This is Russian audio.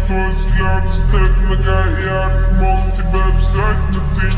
твой взгляд стыд многоярк. Мог тебя взять, но ты